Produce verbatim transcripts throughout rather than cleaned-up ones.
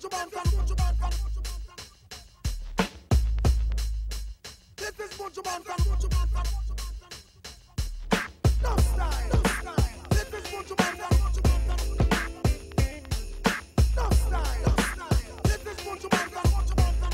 Buju Banton, Buju Banton. This is Buju Banton, Buju Banton. No style, no style. This is Buju Banton, Buju Banton. No style, no style. This is Buju Banton, Buju Banton.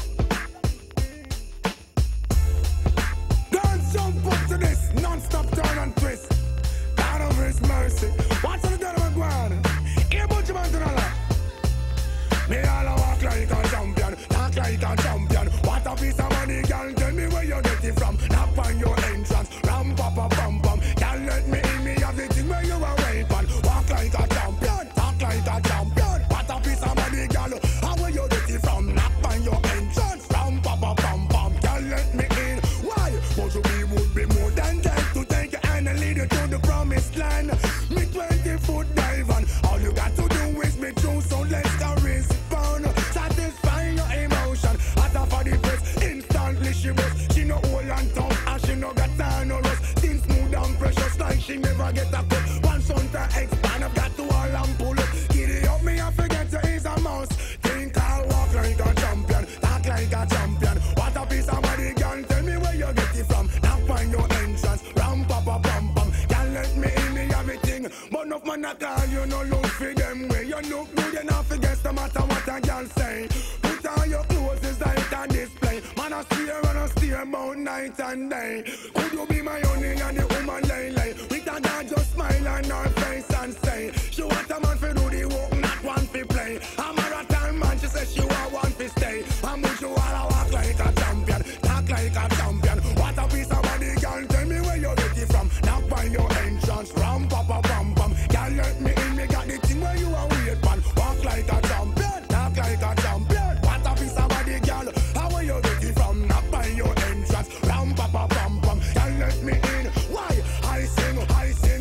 Dance jump up to this, non-stop turn and twist. God of His mercy. What's on the done of a guan? Here Buju Banton a lot. Me all a walk like a champion, talk like a champion. What a piece of money, girl, tell me where you get it from. Knock on your entrance, ram pa pa pam pam. Girl, let me in, me have the thing where you are waiting. Walk like a champion, talk like a champion. What a piece of money, girl, how where you get it from? Knock on your entrance, ram pa pa pam pam. Girl, let me in. Why? But we would be more than that to take your hand and lead you to the promised land. Me twenty foot dive and all you got to do is me true, so let's go race. Satisfy your emotion. After for the press, instantly she was. She no old and tough, and she no got time no rust. Skin smooth and precious like she never get a cut. One son to expand, I've got to all and pull up. Giddy up me, I forget to is a mouse. Think I'll walk like a champion, talk like a champion. What a piece of body, girl, tell me where you get it from. Now find your entrance, ram pa pa pam pam. Can't let me in, me everything. But enough man a call, you no look for them way. You look good, you not forget no matter what a girl say. Put on your clothes, it's like a display. Man a steer and a steer about night and day. Could you be my honey and the woman lay lay? With a girl just smile on her face and say she want a man for do the work, not one for play. A marathon man, she says she want one for stay. And move you all a walk like a champion, talk like a champion. What a piece of body, girl, tell me where you get it from. Now find your entrance, ram pa pa pam pam. Girl, let me in, me got the thing where you are wait man. Walk like a champion, talk like a champion. What a piece of body, girl, how will you get it from? Knock by your entrance, ram pa pa pam pam. Girl, let me in. Why? I sing, I sing.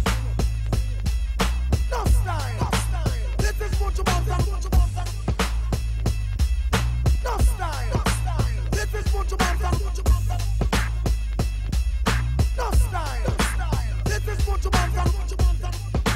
No style, no style. This is Buju Banton, Buju Banton. No style, no style. This is Buju Banton, Buju Banton. No style, no style. This is Buju Banton, Buju Banton.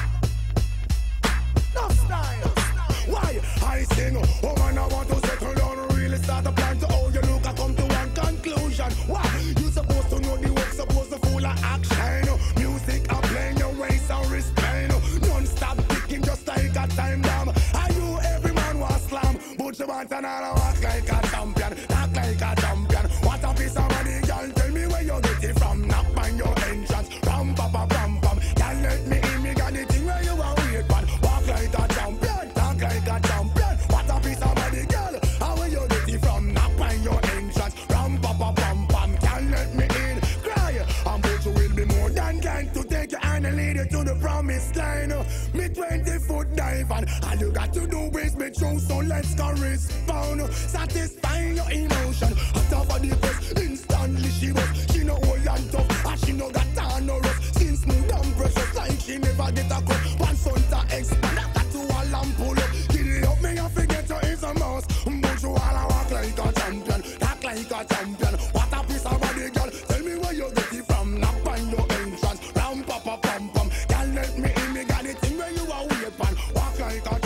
No style, no style. Why? I sing. Oh man, I want to settle down, really start a plan to how you look. I come to one conclusion. Why? You supposed to know the work, supposed to full of action. Music are playing your waist and restrain. Non-stop ticking just like a time bomb. Are you every man was slam? Buju Banton all a walk like a champion, talk like a champion. What a piece of money, girl, tell me where you get it from. Knock on your entrance, ram pa pa pam pam. Girl, let me in, me got the thing where you are wait man. Walk like a champion, talk like a champion. What a piece of body, girl, how will you get it from? Knock on your entrance, ram pa pa pam pam. Girl, let me in, cry. And Buju will be more than kind to take your hand and lead you to the promised line. Me twenty foot dive and all you got to do is me true, so let's go respond. Satisfy your emotion. After for the press, instantly she was. She no old and tough, and she no got time no rust. Skin smooth and precious like she never get a cut. One son to expand, I got to all and pull up. Giddy up me and forget her is a mouse. Buju all a walk like a champion, talk like a champion. What a piece of body, girl, tell me where you get it from. Knock on your entrance, ram pa pa pam pam. Girl, let me in, me got the thing where you are wait man. Walk like a